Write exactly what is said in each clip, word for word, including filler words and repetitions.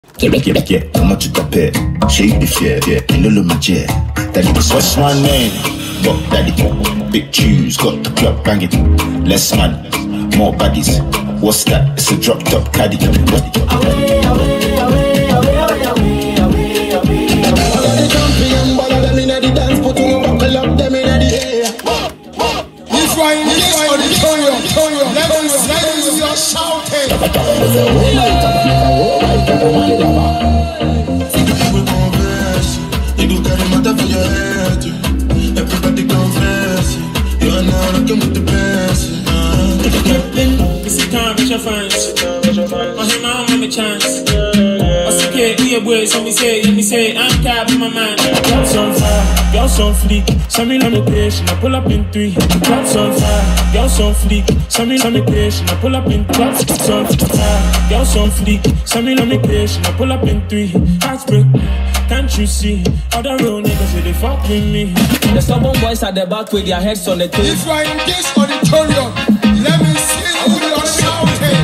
Yeah, yeah, yeah, comment tu t'appelles? J'ai eu des fiers, yeah, et le magic. Daddy, what's my name? Got daddy, big tunes, got the club banging. Less man, more baddies. What's that? It's a drop top caddy. What? Away, away, away, away, away, away, away, away. The champion, but them inna the dance, put on buckle up, them inna the air. This one, this one, this one, levels, levels, you're shouting. See the people converse, they do carry matter for your head. Everybody confess, you are now rocking with the best. This is time with your fans. I hear my own chance. I see K, hear boys, so me say, let me say, I'm capping my man. Drops on fire, girls on fleek. Send me on the patient, I pull up in three. Drops on fire, girls on fleek. Send me on the patient, I pull up in drops on fire, girls on fleek. Send me on the patient, I pull up in three. Heartbreak, can't you see? Other real niggas, they fuck with me. The stubborn boys at the back with their heads on the table. This one, this auditorium, let me see who you're shouting.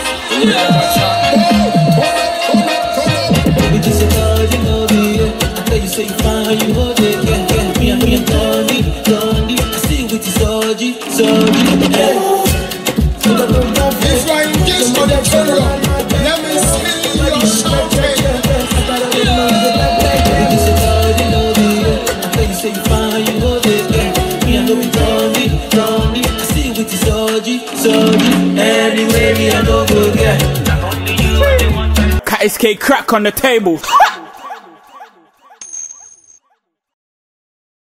We just say, God, you know me, yeah. I tell you, say you fine, you hold it, yeah, yeah. Me and me and Tony, Tony. I see you with the Soji, Soji, yeah. This one, this auditorium, let me see who you're shouting. We just say, God, you know me, yeah. I tell you, say you fine, you hold it, yeah. Me and me Tony, Tony. I see you with the Soji, Soji. Anyway, me I know good, yeah. Cat S K crack on the table.